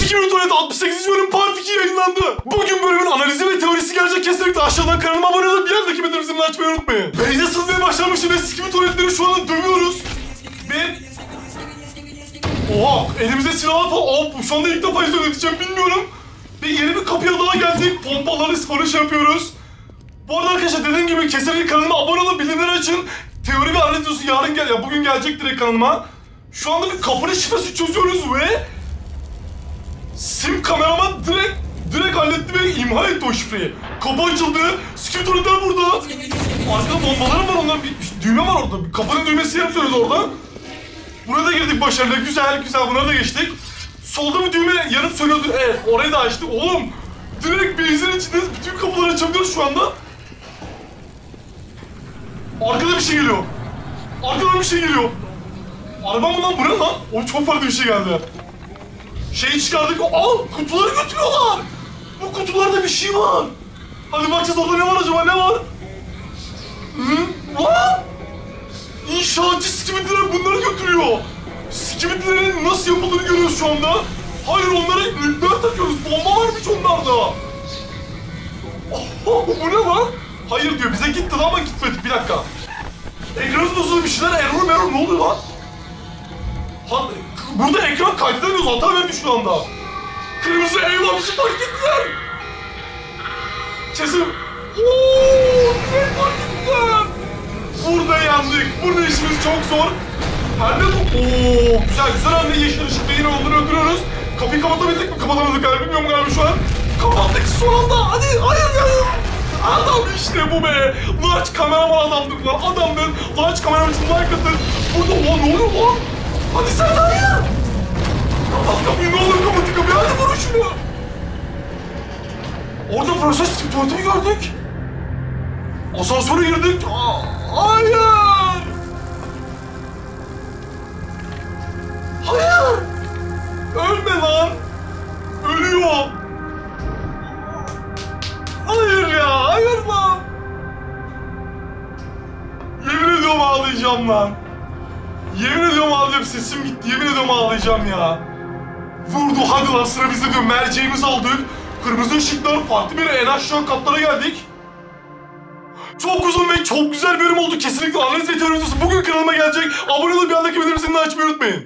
Sikimi Tuvalet 68. bölüm Part 2 yayınlandı. Bugün bölümün analizi ve teorisi gelecek, kesinlikle aşağıdan kanalıma abone olup bir yandaki bildirimleri açmayı unutmayın. Beyze sızmaya başlamıştı ve Sikimi Tuvaletleri şu anda dövüyoruz. Ve... Oha, elimizde silahlar falan. Şu anda ilk defa izleyeceğim, bilmiyorum. Ve yeni bir kapıya daha geldik. Pompaları sipariş yapıyoruz. Bu arada arkadaşlar, dediğim gibi kesinlikle kanalıma abone olup bildirimleri açın. Teori ve analiz videosu yarın bugün gelecek direkt kanalıma. Şu anda bir kapının şifresi çözüyoruz ve Sim kameraman direkt halletti ve imha etti o şifreyi. Kapı açıldı. Sikimi Tuvaletler burada. Arkada bombalarım var, ondan bir düğme var orada. Kapının düğmesi yapıyoruz orada. Buraya da girdik başarılı. Güzel bunları da geçtik. Solda bir düğme yanıp sönüyordu. Evet, orayı da açtık. Oğlum, direkt benzin içindeyiz. Bütün kapıları açabiliyoruz şu anda. Arkada bir şey geliyor. Arabam mı lan, bu ne lan? O çok farklı bir şey geldi. Şeyi çıkardık. Kutuları götürüyorlar. Bu kutularda bir şey var. Hadi bakacağız, orada ne var acaba, ne var? Lan! İnşaatçı Skibitler bunları götürüyor. Skibitlerin nasıl yapıldığını görüyoruz şu anda. Hayır, onlara nükleer takıyoruz. Bomba varmış onlarda. Bu ne lan? Hayır diyor, bize gitti ama gitmedik. Bir dakika. Ekranın dozulu bir şeyler, error ne oluyor lan? Burada ekran kaydedemiyoruz, hata verdi şu anda. Kırmızı eyvah, bizi fark ettiler. Kesin. Direkt fark ettiler. Burada yandık. Burada işimiz çok zor. Hem de bu. Güzel anne, yeşil ışıkta yine onları öldürüyoruz. Kapıyı kapatabildik mi? Kapatamadık galiba, bilmiyorum galiba şu an. Kapattık son anda. Hadi, hayır. Adam işte bu be. Large kameraman adamdık lan. Adamdın. Large kameraman için like atın. Burada ne oluyor lan? Hadi sen de hayır. Kapat kapıyı, ne olur kapatın kapıyı. Hadi vurun şunu. Orada proses tuvaletini gördük. Asansöre girdik. Hayır. Ölme lan. Ölüyor. Hayır lan. Yemin ediyorum ağlayacağım lan. Sesim gitti. Yemin ediyorum ağlayacağım ya. Vurdu, hadi lan sıra bizde diyor. Merceğimizi aldık. Kırmızı ışıklar, farklı bir en aşağı katlara geldik. Çok uzun ve çok güzel bir bölüm oldu. Kesinlikle analiz ve teori videosu bugün kanalıma gelecek. Abone olup yandaki bildirim zilini açmayı unutmayın.